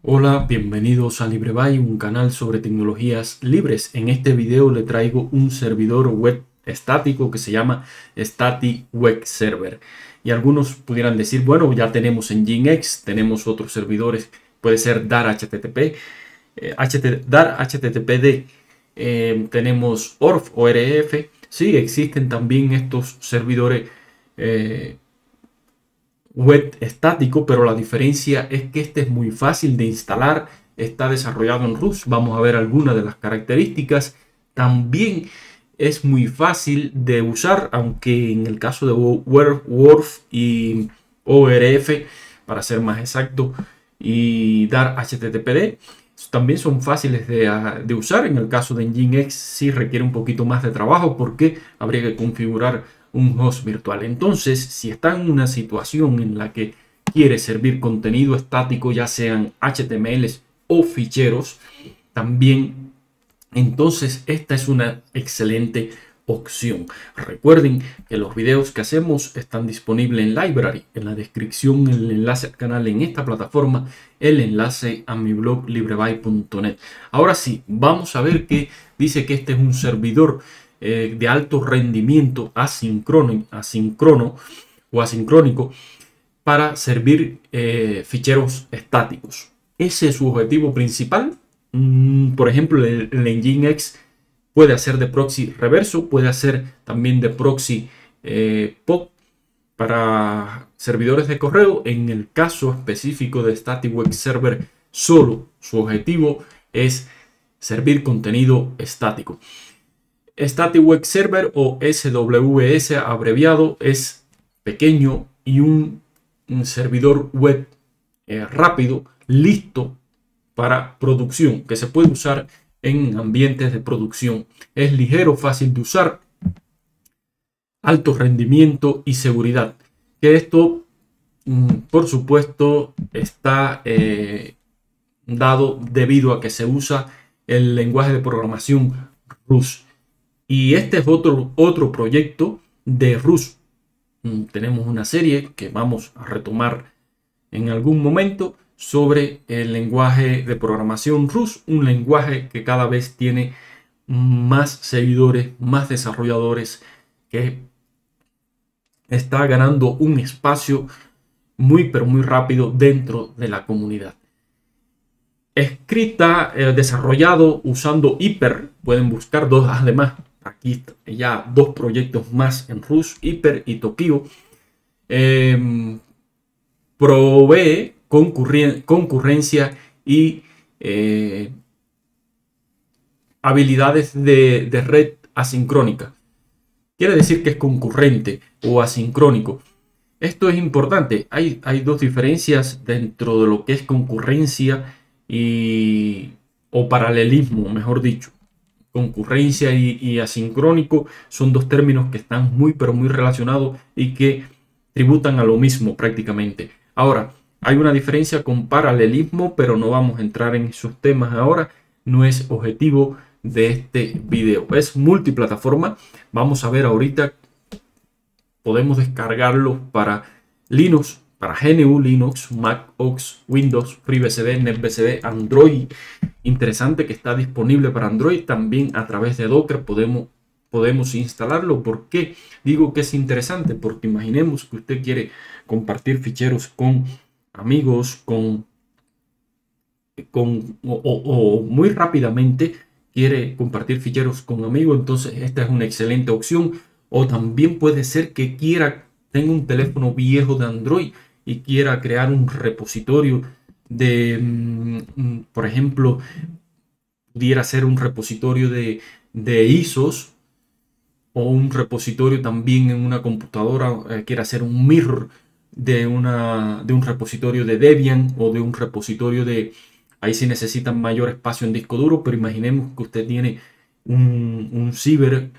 Hola, bienvenidos a LibreBuy, un canal sobre tecnologías libres. En este video le traigo un servidor web estático que se llama Static Web Server. Y algunos pudieran decir, bueno, ya tenemos en Nginx, tenemos otros servidores, puede ser Dar HTTP, Dar HTTPD, tenemos ORF. Sí, existen también estos servidores web estático, pero la diferencia es que este es muy fácil de instalar, está desarrollado en Rust. Vamos a ver algunas de las características. También es muy fácil de usar, aunque en el caso de WRF y ORF, para ser más exacto, y Dar HTTPD, también son fáciles de usar. En el caso de Nginx sí requiere un poquito más de trabajo porque habría que configurar un host virtual. Entonces, si está en una situación en la que quiere servir contenido estático, ya sean HTML o ficheros, también, entonces esta es una excelente opción. Recuerden que los videos que hacemos están disponibles en Library, en la descripción, el enlace al canal en esta plataforma, el enlace a mi blog librebuy.net. Ahora sí, vamos a ver que dice que este es un servidor de alto rendimiento asíncrono o asincrónico para servir ficheros estáticos. Ese es su objetivo principal. Por ejemplo, el Nginx puede hacer de proxy reverso, puede hacer también de proxy POP para servidores de correo. En el caso específico de Static Web Server, solo su objetivo es servir contenido estático. Static Web Server o SWS abreviado es pequeño y un servidor web rápido, listo para producción, que se puede usar en ambientes de producción. Es ligero, fácil de usar, alto rendimiento y seguridad. Que esto, por supuesto, está dado debido a que se usa el lenguaje de programación Rust. Y este es otro proyecto de Rust. Tenemos una serie que vamos a retomar en algún momento sobre el lenguaje de programación Rust, un lenguaje que cada vez tiene más seguidores, más desarrolladores, que está ganando un espacio muy pero muy rápido dentro de la comunidad. Escrita, desarrollado usando Hyper, pueden buscar dos, además aquí ya dos proyectos más en Rust, Hyper y Tokio. Provee concurrencia y habilidades de red asincrónica. Quiere decir que es concurrente o asincrónico. Esto es importante. Hay dos diferencias dentro de lo que es concurrencia o paralelismo, mejor dicho. Concurrencia y asincrónico son dos términos que están muy pero muy relacionados y que tributan a lo mismo prácticamente. Ahora, hay una diferencia con paralelismo, pero no vamos a entrar en esos temas ahora. No es objetivo de este video. Es multiplataforma. Vamos a ver ahorita. Podemos descargarlo para Linux, para GNU Linux, Mac OS, Windows, FreeBSD, NetBSD, Android. Interesante que está disponible para Android. También a través de Docker podemos instalarlo. ¿Por qué digo que es interesante? Porque imaginemos que usted quiere compartir ficheros con amigos, o muy rápidamente quiere compartir ficheros con amigos. Entonces esta es una excelente opción. O también puede ser que tenga un teléfono viejo de Android y quiera crear un repositorio de, por ejemplo, pudiera ser un repositorio de ISOs o un repositorio también en una computadora, quiera hacer un mirror de un repositorio de Debian o de un repositorio de... Ahí sí necesitan mayor espacio en disco duro, pero imaginemos que usted tiene un ciber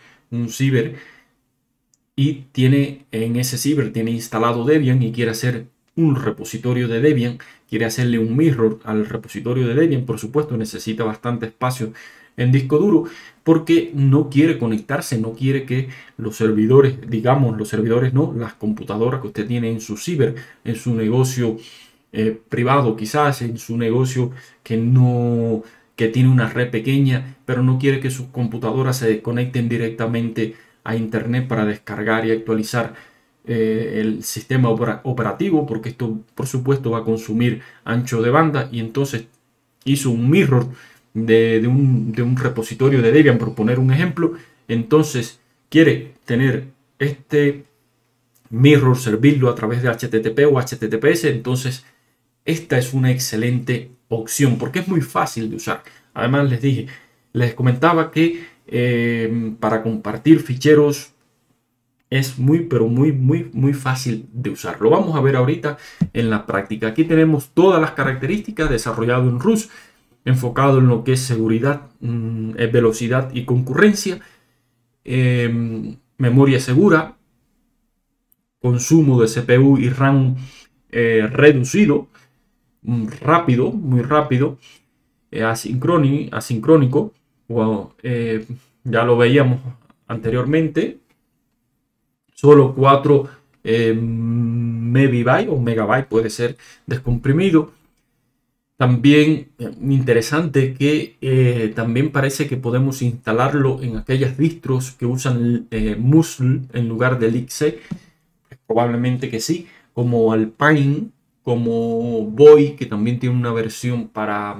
y tiene en ese ciber tiene instalado Debian y quiere hacer un repositorio de Debian, quiere hacerle un mirror al repositorio de Debian. Por supuesto necesita bastante espacio en disco duro porque no quiere conectarse, no quiere que los servidores, digamos los servidores no, las computadoras que usted tiene en su ciber, en su negocio privado, quizás en su negocio que tiene una red pequeña, pero no quiere que sus computadoras se conecten directamente a internet para descargar y actualizar el sistema operativo, porque esto por supuesto va a consumir ancho de banda, y entonces hizo un mirror de un repositorio de Debian, por poner un ejemplo. Entonces quiere tener este mirror, servirlo a través de HTTP o HTTPS. Entonces esta es una excelente opción porque es muy fácil de usar. Además les comentaba que para compartir ficheros es pero muy fácil de usar. Lo vamos a ver ahorita en la práctica. Aquí tenemos todas las características, desarrollado en Rust, enfocado en lo que es seguridad, velocidad y concurrencia, memoria segura, consumo de CPU y RAM reducido, rápido, muy rápido, asincrónico, ya lo veíamos anteriormente, solo 4 megabytes o megabyte puede ser descomprimido. También interesante que también parece que podemos instalarlo en aquellas distros que usan Musl en lugar del LXC. Probablemente que sí, como Alpine, como Boy, que también tiene una versión para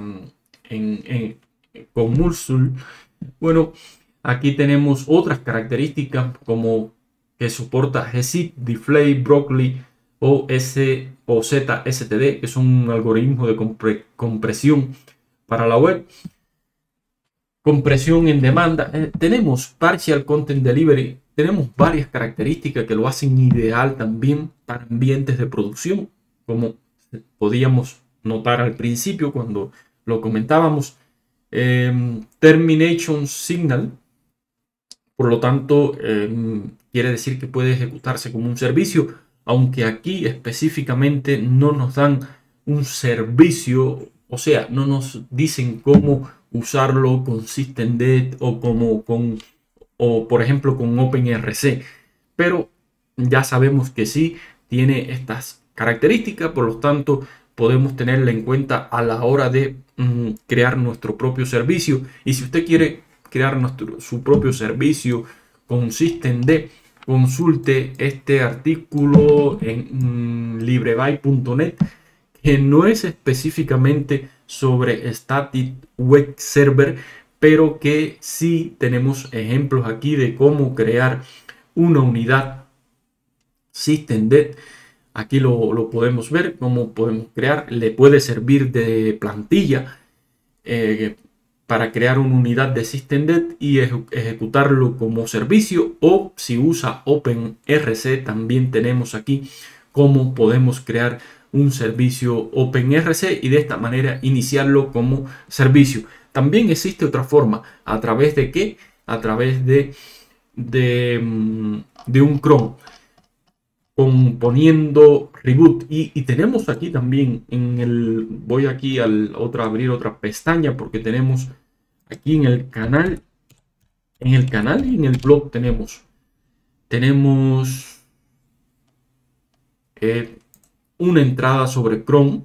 con Musl. Bueno, aquí tenemos otras características como que soporta GZIP, Display, Broccoli o ZSTD, que es un algoritmo de compresión para la web. Compresión en demanda. Tenemos Partial Content Delivery. Tenemos varias características que lo hacen ideal también para ambientes de producción, como podíamos notar al principio cuando lo comentábamos. Termination Signal, por lo tanto, quiere decir que puede ejecutarse como un servicio, aunque aquí específicamente no nos dan un servicio, o sea, no nos dicen cómo usarlo con SystemD o por ejemplo con OpenRC, pero ya sabemos que sí tiene estas características, por lo tanto podemos tenerla en cuenta a la hora de crear nuestro propio servicio. Y si usted quiere crear su propio servicio con SystemD, consulte este artículo en librebyte.net, que no es específicamente sobre Static Web Server, pero que sí tenemos ejemplos aquí de cómo crear una unidad SystemD. Aquí lo podemos ver, cómo podemos crear. Le puede servir de plantilla para crear una unidad de SystemD y ejecutarlo como servicio, o si usa OpenRC, también tenemos aquí cómo podemos crear un servicio OpenRC y de esta manera iniciarlo como servicio. También existe otra forma, ¿a través de qué? A través de un cron, poniendo reboot, y tenemos aquí también voy aquí a abrir otra pestaña, porque tenemos aquí en el canal y en el blog tenemos una entrada sobre Chrome,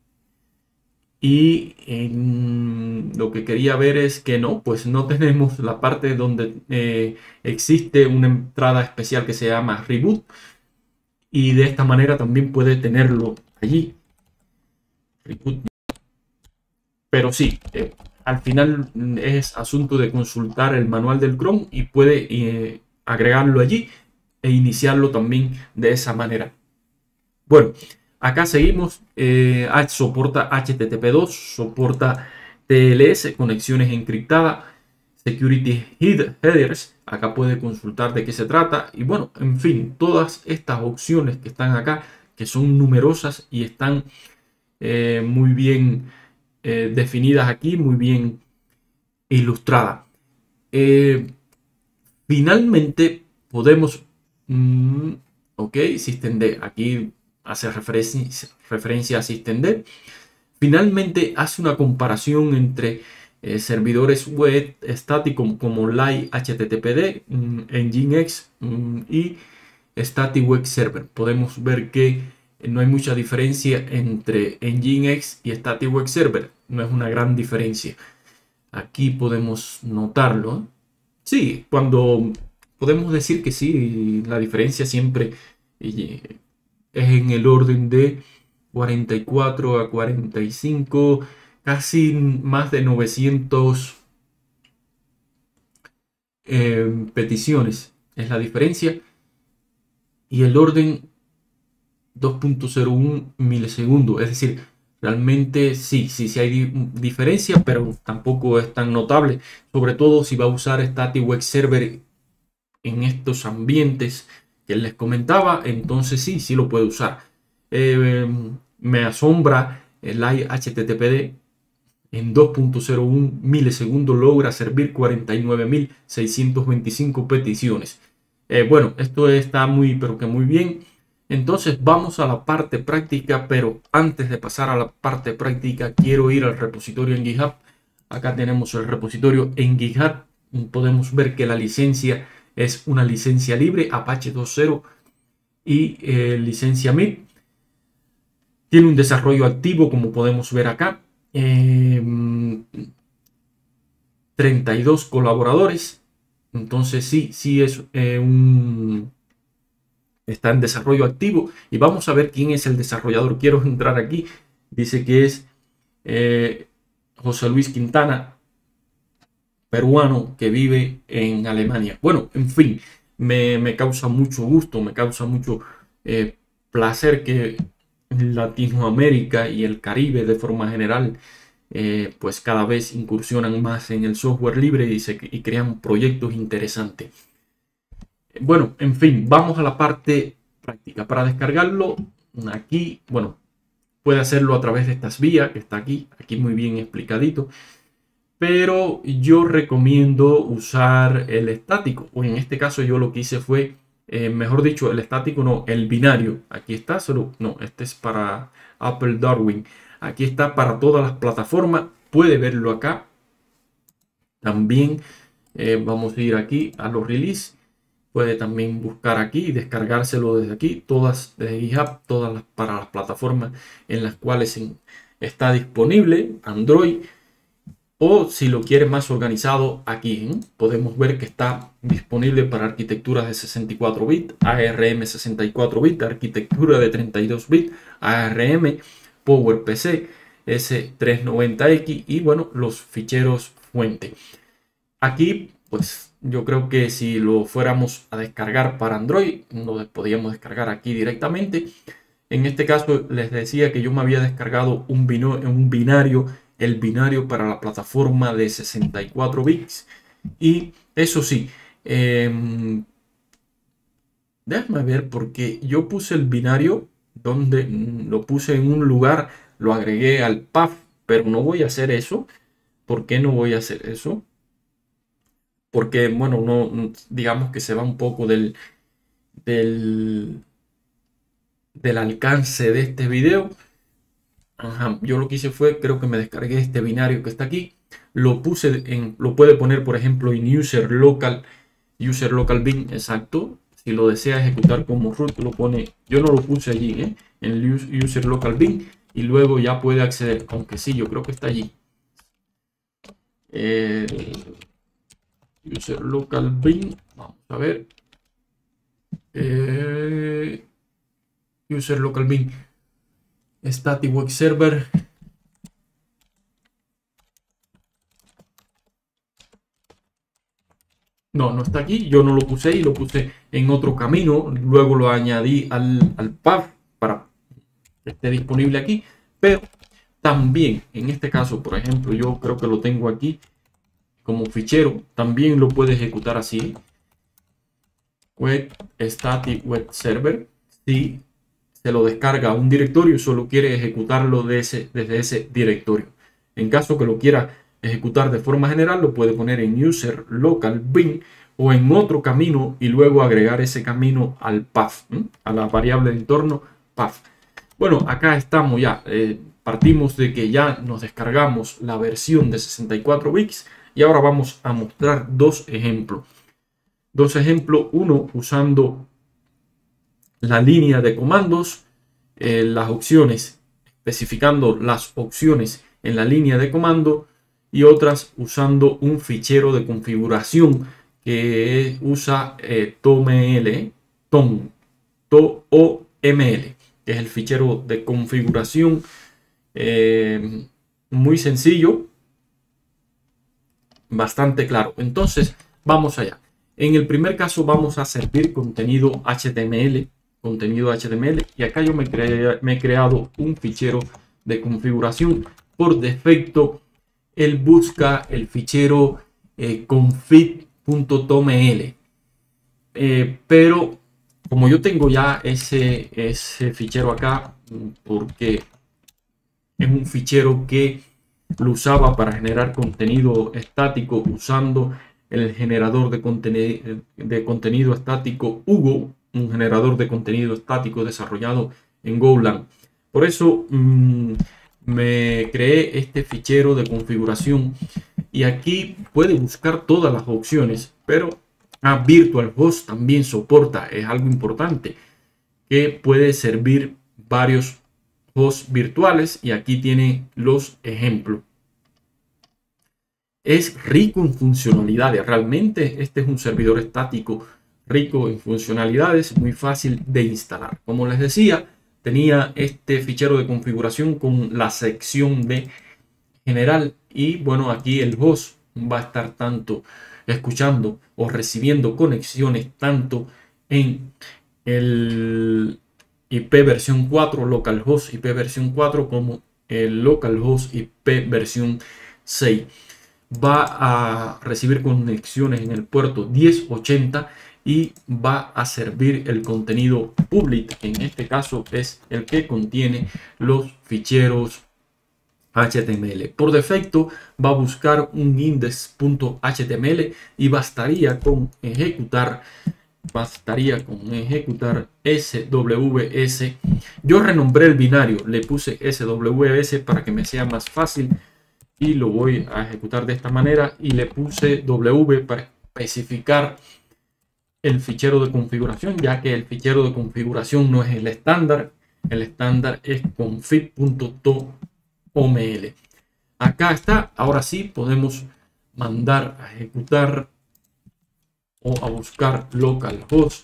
y lo que quería ver es que pues no tenemos la parte donde existe una entrada especial que se llama reboot, y de esta manera también puede tenerlo allí. Pero sí, al final es asunto de consultar el manual del Chrome y puede agregarlo allí e iniciarlo también de esa manera. Bueno, acá seguimos. Soporta HTTP2, soporta TLS, conexiones encriptadas, security headers. Acá puede consultar de qué se trata. Y bueno, en fin, todas estas opciones que están acá, que son numerosas y están muy bien definidas aquí, muy bien ilustradas. Finalmente podemos, ok, SystemD, aquí hace referencia a SystemD. Finalmente hace una comparación entre servidores web estáticos como Live HTTPD, Nginx y Static Web Server. Podemos ver que no hay mucha diferencia entre Nginx y Static Web Server. No es una gran diferencia. Aquí podemos notarlo, ¿eh? Sí, cuando podemos decir que sí, la diferencia siempre es en el orden de 44 a 45, casi más de 900 peticiones es la diferencia, y el orden 2.01 milisegundos, es decir, realmente sí hay diferencia, pero tampoco es tan notable, sobre todo si va a usar Static Web Server en estos ambientes que les comentaba. Entonces sí lo puede usar. Me asombra el HTTPD en 2.01 milisegundos logra servir 49.625 peticiones. Bueno, esto está pero que muy bien. Entonces vamos a la parte práctica, pero antes de pasar a la parte práctica quiero ir al repositorio en GitHub. Acá tenemos el repositorio en GitHub. Podemos ver que la licencia es una licencia libre Apache 2.0 y licencia MIT. Tiene un desarrollo activo, como podemos ver acá. 32 colaboradores. Entonces sí es está en desarrollo activo, y vamos a ver quién es el desarrollador. Quiero entrar aquí. Dice que es José Luis Quintana, peruano que vive en Alemania. Bueno, en fin, me causa mucho gusto, me causa mucho placer que Latinoamérica y el Caribe de forma general pues cada vez incursionan más en el software libre y crean proyectos interesantes. Bueno, en fin, vamos a la parte práctica. Para descargarlo aquí, bueno, puede hacerlo a través de estas vías que está aquí muy bien explicadito, pero yo recomiendo usar el estático, o en este caso yo lo que hice fue, mejor dicho, el estático no, el binario. Aquí está, no, este es para Apple Darwin. Aquí está para todas las plataformas, puede verlo acá. También vamos a ir aquí a los release. Puede también buscar aquí y descargárselo desde aquí, todas de GitHub, todas para las plataformas en las cuales está disponible, Android. O si lo quiere más organizado, aquí podemos ver que está disponible para arquitecturas de 64 bits, ARM 64 bits, arquitectura de 32 bits, ARM, PowerPC, S390X y bueno, los ficheros fuente. Aquí pues yo creo que si lo fuéramos a descargar para Android, lo podríamos descargar aquí directamente. En este caso les decía que yo me había descargado un binario, el binario para la plataforma de 64 bits. Y eso sí, déjame ver, porque yo puse el binario donde lo puse en un lugar, lo agregué al path, pero no voy a hacer eso. ¿Por qué no voy a hacer eso? Porque, bueno, no, digamos que se va un poco del alcance de este video. Ajá, yo lo que hice fue, creo que me descargué este binario que está aquí, lo puede poner, por ejemplo, en user local bin, exacto. Si lo desea ejecutar como root, lo pone, yo no lo puse allí, en user local bin, y luego ya puede acceder, aunque sí, yo creo que está allí. User local bin, vamos a ver. User local bin, Static Web Server. No está aquí, yo no lo puse y lo puse en otro camino, luego lo añadí al path para que esté disponible aquí, pero también en este caso, por ejemplo, yo creo que lo tengo aquí como fichero, también lo puede ejecutar así. Web Static Web Server, si se lo descarga a un directorio y solo quiere ejecutarlo desde ese directorio. En caso que lo quiera ejecutar de forma general, lo puede poner en user local bin o en otro camino y luego agregar ese camino al path, a la variable de entorno path. Bueno, acá estamos ya. Partimos de que ya nos descargamos la versión de 64 bits y ahora vamos a mostrar dos ejemplos. Uno usando la línea de comandos las opciones, especificando las opciones en la línea de comando, y otras usando un fichero de configuración que usa TOML, que es el fichero de configuración muy sencillo, bastante claro. Entonces, vamos allá. En el primer caso vamos a servir contenido HTML, y acá yo me he creado un fichero de configuración. Por defecto, él busca el fichero config.toml, pero como yo tengo ya ese fichero acá, porque es un fichero que lo usaba para generar contenido estático usando el generador de contenido estático Hugo, un generador de contenido estático desarrollado en Golang. Por eso me creé este fichero de configuración, y aquí puede buscar todas las opciones, pero VirtualHost también soporta, es algo importante, que puede servir varios hosts virtuales, y aquí tiene los ejemplos. Es rico en funcionalidades, realmente este es un servidor estático rico en funcionalidades, muy fácil de instalar. Como les decía, tenía este fichero de configuración con la sección de general, y bueno, aquí el host va a estar tanto escuchando o recibiendo conexiones tanto en el IP versión 4, localhost IP versión 4, como el localhost IP versión 6. Va a recibir conexiones en el puerto 1080 y va a servir el contenido public, que en este caso es el que contiene los ficheros HTML. Por defecto va a buscar un index.html y bastaría con ejecutar SWS. Yo renombré el binario, le puse SWS para que me sea más fácil, y lo voy a ejecutar de esta manera, y le puse W para especificar el fichero de configuración, ya que el fichero de configuración no es el estándar es config.toml. Acá está. Ahora sí podemos mandar a ejecutar o a buscar localhost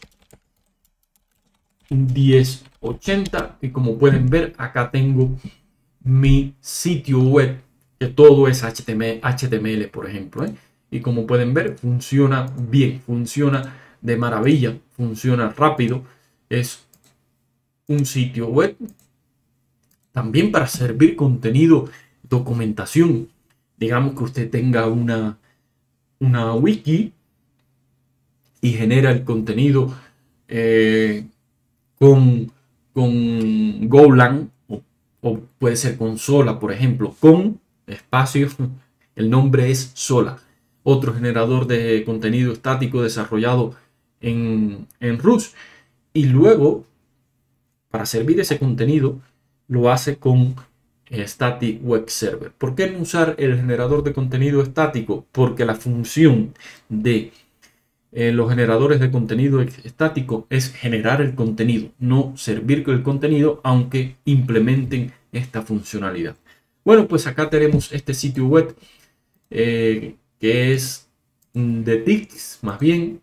1080, y como pueden ver, acá tengo mi sitio web, que todo es HTML, por ejemplo, y como pueden ver, funciona bien, funciona de maravilla, funciona rápido. Es un sitio web también para servir contenido, documentación. Digamos que usted tenga una wiki y genera el contenido con Golang, o puede ser con Sola, por ejemplo, con espacio, el nombre es Sola, otro generador de contenido estático desarrollado en Rust, y luego para servir ese contenido lo hace con Static Web Server. ¿Por qué no usar el generador de contenido estático? Porque la función de los generadores de contenido estático es generar el contenido, no servir con el contenido, aunque implementen esta funcionalidad. Bueno, pues acá tenemos este sitio web que es de TIX más bien,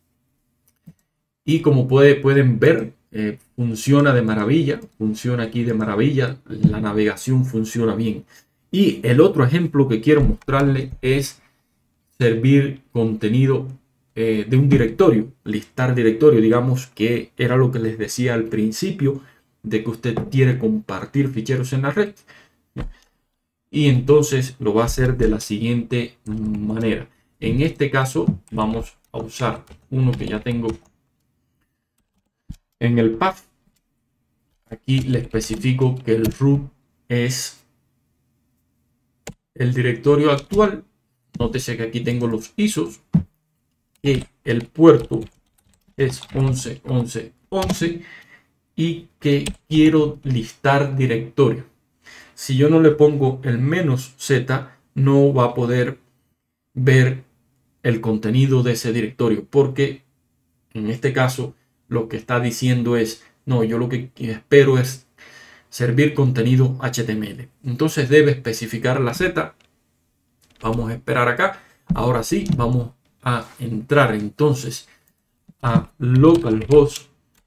y como pueden ver, funciona de maravilla, funciona aquí de maravilla, la navegación funciona bien. Y el otro ejemplo que quiero mostrarle es servir contenido de un directorio, listar directorio, digamos que era lo que les decía al principio, de que usted quiere compartir ficheros en la red, y entonces lo va a hacer de la siguiente manera. En este caso vamos a usar uno que ya tengo en el path. Aquí le especifico que el root es el directorio actual. Nótese que aquí tengo los ISOs, que el puerto es 11, 11, 11, y que quiero listar directorio. Si yo no le pongo el -z, no va a poder ver el contenido de ese directorio, porque en este caso lo que está diciendo es: no, yo lo que espero es servir contenido HTML. Entonces debe especificar la Z. Vamos a esperar acá. Ahora sí, vamos a entrar entonces a localhost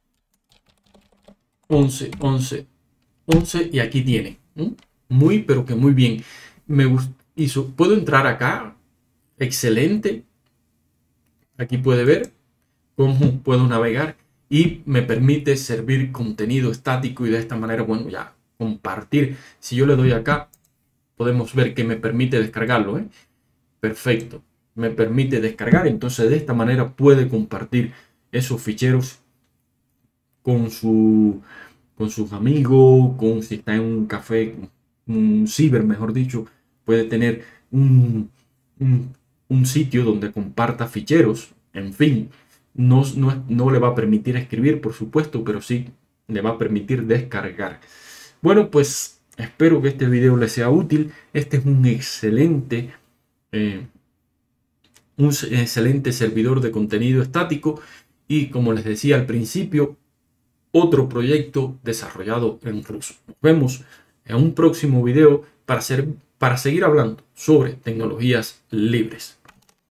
11 y aquí tiene. Muy, pero que muy bien. Puedo entrar acá. Excelente. Aquí puede ver cómo puedo navegar y me permite servir contenido estático y de esta manera, bueno, ya compartir. Si yo le doy acá, podemos ver que me permite descargarlo, ¿eh? Perfecto. Me permite descargar. Entonces de esta manera puede compartir esos ficheros con sus amigos, si está en un café, un ciber, mejor dicho, puede tener un sitio donde comparta ficheros. En fin, no le va a permitir escribir, por supuesto, pero sí le va a permitir descargar. Bueno, pues espero que este video les sea útil. Este es un excelente servidor de contenido estático y, como les decía al principio, otro proyecto desarrollado en ruso. Nos vemos en un próximo video para seguir hablando sobre tecnologías libres.